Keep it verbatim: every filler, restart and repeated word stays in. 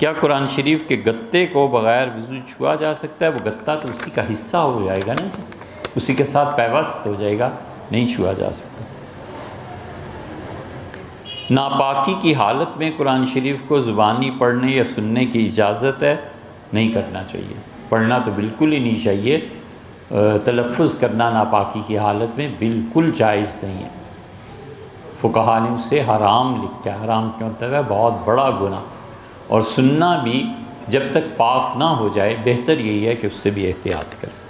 क्या कुरान शरीफ के गत्ते को बग़ैर वज़ू छुआ जा सकता है? वो गत्ता तो उसी का हिस्सा हो जाएगा ना जी, उसी के साथ पैवस्त हो जाएगा, नहीं छुआ जा सकता। नापाकी की हालत में कुरान शरीफ को ज़ुबानी पढ़ने या सुनने की इजाज़त है? नहीं करना चाहिए, पढ़ना तो बिल्कुल ही नहीं चाहिए। तलफ़्फ़ुज़ करना नापाकी की हालत में बिल्कुल जायज़ नहीं है। फ़ुक़हा ने उसे हराम लिखा है। हराम क्यों होता है? बहुत बड़ा गुनाह। और सुनना भी जब तक पाक ना हो जाए, बेहतर यही है कि उससे भी एहतियात करें।